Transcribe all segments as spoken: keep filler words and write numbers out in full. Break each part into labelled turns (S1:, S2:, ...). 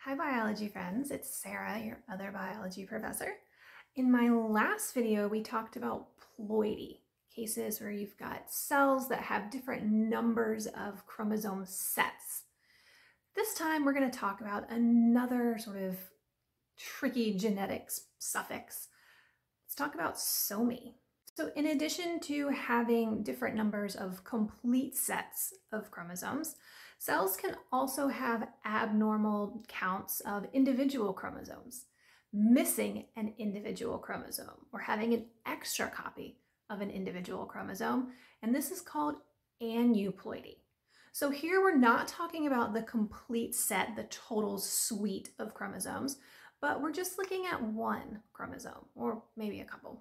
S1: Hi biology friends, it's Sarah, your other biology professor. In my last video, we talked about ploidy, cases where you've got cells that have different numbers of chromosome sets. This time we're going to talk about another sort of tricky genetics suffix. Let's talk about somy. So in addition to having different numbers of complete sets of chromosomes, cells can also have abnormal counts of individual chromosomes, missing an individual chromosome, or having an extra copy of an individual chromosome, and this is called aneuploidy. So here we're not talking about the complete set, the total suite of chromosomes, but we're just looking at one chromosome, or maybe a couple.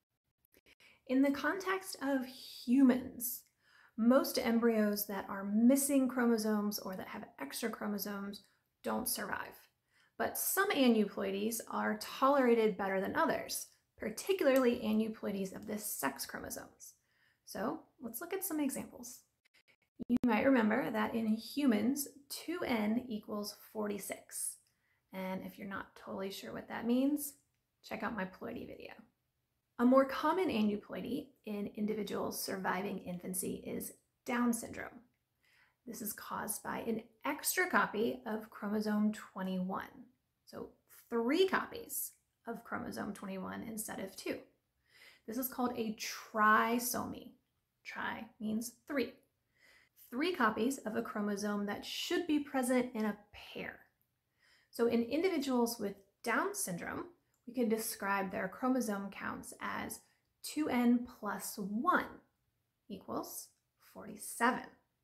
S1: In the context of humans, most embryos that are missing chromosomes or that have extra chromosomes don't survive. But some aneuploidies are tolerated better than others, particularly aneuploidies of the sex chromosomes. So let's look at some examples. You might remember that in humans, two N equals forty-six. And if you're not totally sure what that means, check out my ploidy video. A more common aneuploidy in individuals surviving infancy is Down syndrome. This is caused by an extra copy of chromosome twenty-one. So three copies of chromosome twenty-one instead of two. This is called a trisomy. Tri means three. Three copies of a chromosome that should be present in a pair. So in individuals with Down syndrome, we can describe their chromosome counts as two N plus one equals forty-seven.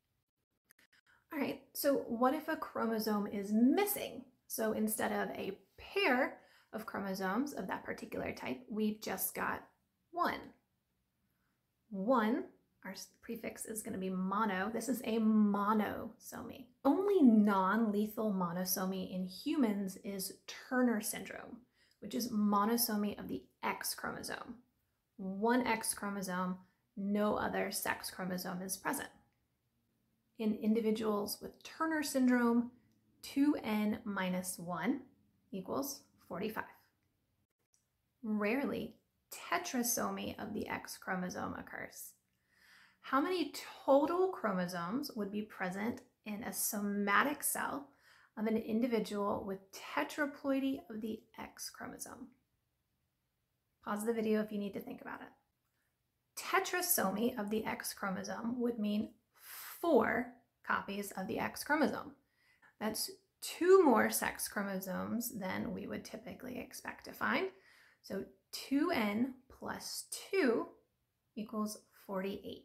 S1: All right, so what if a chromosome is missing? So instead of a pair of chromosomes of that particular type, we've just got one. One, our prefix is going to be mono. This is a monosomy. Only non-lethal monosomy in humans is Turner syndrome, which is monosomy of the X chromosome. One X chromosome, no other sex chromosome is present. In individuals with Turner syndrome, two N minus one equals forty-five. Rarely, tetrasomy of the X chromosome occurs. How many total chromosomes would be present in a somatic cell of an individual with tetraploidy of the X chromosome? Pause the video if you need to think about it. Tetrasomy of the X chromosome would mean four copies of the X chromosome. That's two more sex chromosomes than we would typically expect to find. So two N plus two equals forty-eight.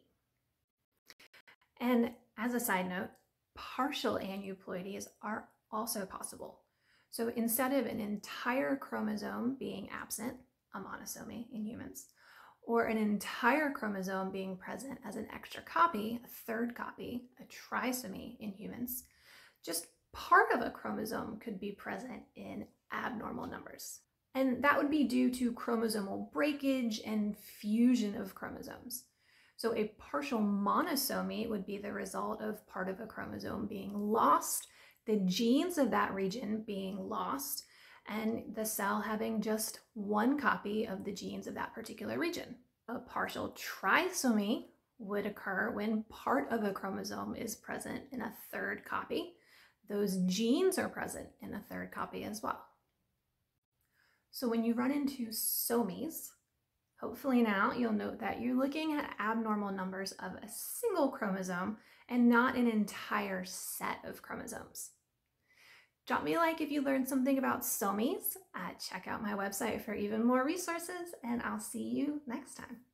S1: And as a side note, partial aneuploidies are also possible. So instead of an entire chromosome being absent, a monosomy in humans, or an entire chromosome being present as an extra copy, a third copy, a trisomy in humans, just part of a chromosome could be present in abnormal numbers. And that would be due to chromosomal breakage and fusion of chromosomes. So a partial monosomy would be the result of part of a chromosome being lost, the genes of that region being lost, and the cell having just one copy of the genes of that particular region. A partial trisomy would occur when part of a chromosome is present in a third copy. Those genes are present in a third copy as well. So when you run into somies, hopefully now you'll note that you're looking at abnormal numbers of a single chromosome and not an entire set of chromosomes. Drop me a like if you learned something about somies. Uh, check out my website for even more resources, and I'll see you next time.